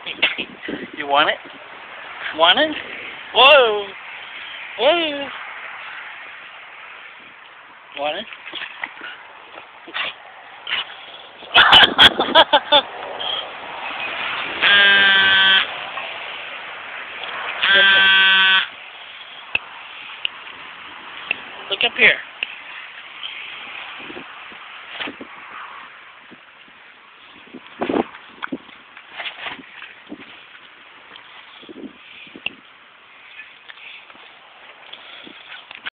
You want it? Want it? Whoa! Whoa! Want it? Look up here.